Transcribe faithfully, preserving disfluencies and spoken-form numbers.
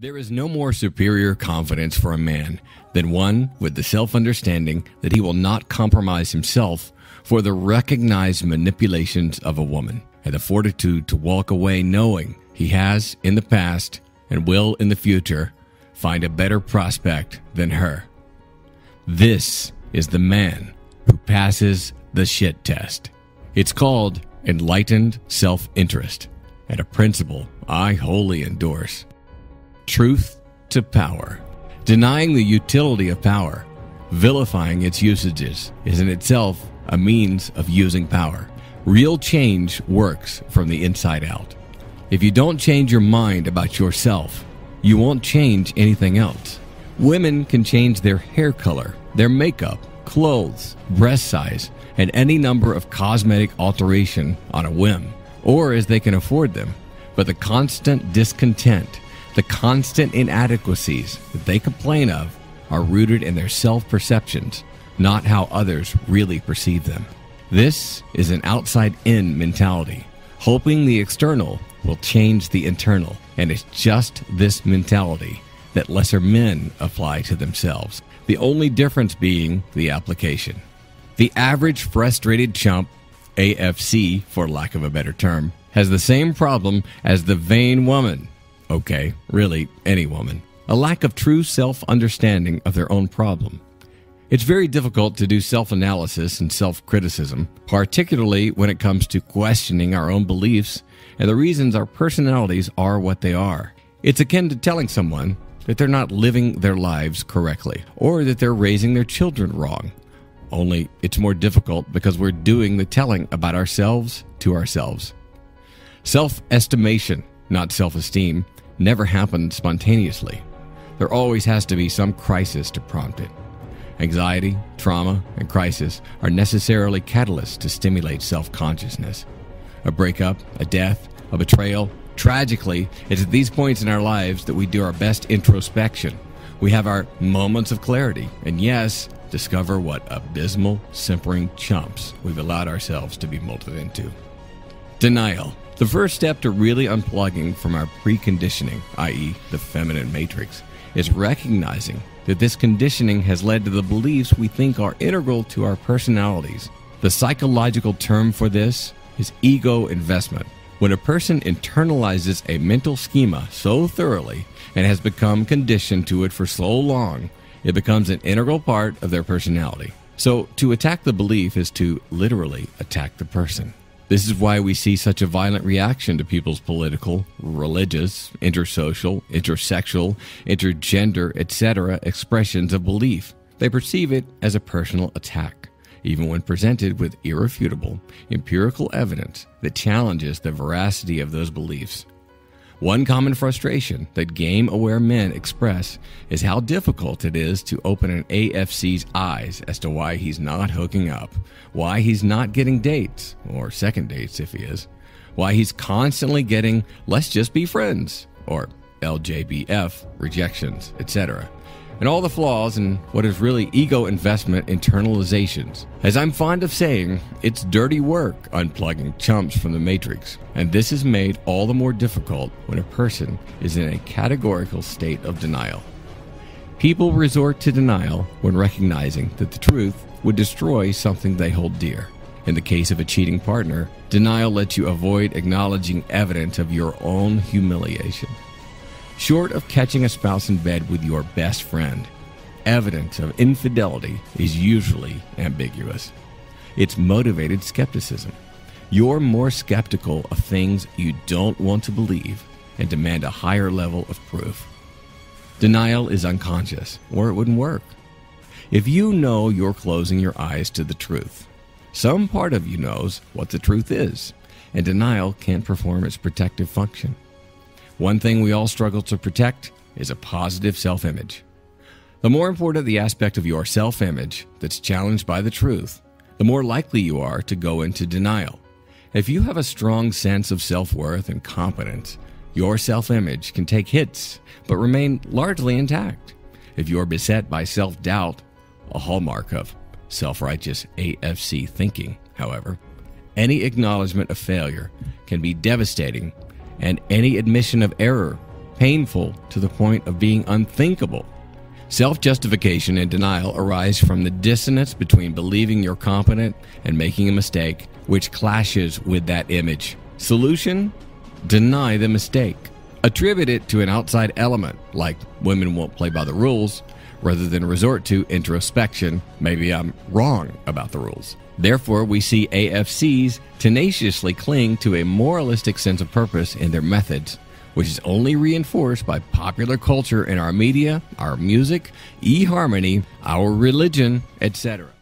There is no more superior confidence for a man than one with the self-understanding that he will not compromise himself for the recognized manipulations of a woman, and the fortitude to walk away knowing he has in the past and will in the future find a better prospect than her. This is the man who passes the shit test. It's called enlightened self-interest, and a principle I wholly endorse. Truth to power. Denying the utility of power, vilifying its usages, is in itself a means of using power. Real change works from the inside out. If you don't change your mind about yourself, you won't change anything else. Women can change their hair color, their makeup, clothes, breast size, and any number of cosmetic alteration on a whim, or as they can afford them. But the constant discontent, the constant inadequacies that they complain of are rooted in their self-perceptions, not how others really perceive them. This is an outside-in mentality, hoping the external will change the internal, and it's just this mentality that lesser men apply to themselves, the only difference being the application. The average frustrated chump, A F C for lack of a better term, has the same problem as the vain woman. Okay, really, any woman. A lack of true self-understanding of their own problem. It's very difficult to do self-analysis and self-criticism, particularly when it comes to questioning our own beliefs and the reasons our personalities are what they are. It's akin to telling someone that they're not living their lives correctly, or that they're raising their children wrong. Only it's more difficult because we're doing the telling about ourselves to ourselves. Self-estimation, not self-esteem, never happens spontaneously. There always has to be some crisis to prompt it. Anxiety, trauma, and crisis are necessarily catalysts to stimulate self-consciousness. A breakup, a death, a betrayal. Tragically, it's at these points in our lives that we do our best introspection. We have our moments of clarity, and yes, discover what abysmal, simpering chumps we've allowed ourselves to be molded into. Denial. The first step to really unplugging from our preconditioning, that is the feminine matrix, is recognizing that this conditioning has led to the beliefs we think are integral to our personalities. The psychological term for this is ego investment. When a person internalizes a mental schema so thoroughly and has become conditioned to it for so long, it becomes an integral part of their personality. So to attack the belief is to literally attack the person. This is why we see such a violent reaction to people's political, religious, intersocial, intersexual, intergender, et cetera expressions of belief. They perceive it as a personal attack, even when presented with irrefutable, empirical evidence that challenges the veracity of those beliefs. One common frustration that game-aware men express is how difficult it is to open an A F C's eyes as to why he's not hooking up, why he's not getting dates, or second dates if he is, why he's constantly getting "let's just be friends," or L J B F rejections, et cetera, and all the flaws in what is really ego investment internalizations. As I'm fond of saying, it's dirty work unplugging chumps from the matrix, and this is made all the more difficult when a person is in a categorical state of denial. People resort to denial when recognizing that the truth would destroy something they hold dear. In the case of a cheating partner, denial lets you avoid acknowledging evidence of your own humiliation. Short of catching a spouse in bed with your best friend, evidence of infidelity is usually ambiguous. It's motivated skepticism. You're more skeptical of things you don't want to believe and demand a higher level of proof. Denial is unconscious, or it wouldn't work. If you know you're closing your eyes to the truth, some part of you knows what the truth is, and denial can't perform its protective function. One thing we all struggle to protect is a positive self-image. The more important the aspect of your self-image that's challenged by the truth, the more likely you are to go into denial. If you have a strong sense of self-worth and competence, your self-image can take hits but remain largely intact. If you're beset by self-doubt, a hallmark of self-righteous A F C thinking, however, any acknowledgement of failure can be devastating, and any admission of error painful to the point of being unthinkable. Self-justification and denial arise from the dissonance between believing you're competent and making a mistake, which clashes with that image. Solution? Deny the mistake. Attribute it to an outside element, like women won't play by the rules, rather than resort to introspection. Maybe I'm wrong about the rules. Therefore, we see A F Cs tenaciously cling to a moralistic sense of purpose in their methods, which is only reinforced by popular culture in our media, our music, eHarmony, our religion, et cetera.